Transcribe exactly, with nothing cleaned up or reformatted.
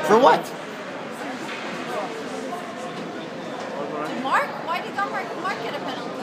For what? Mark? Why did Mark, Mark get a penalty?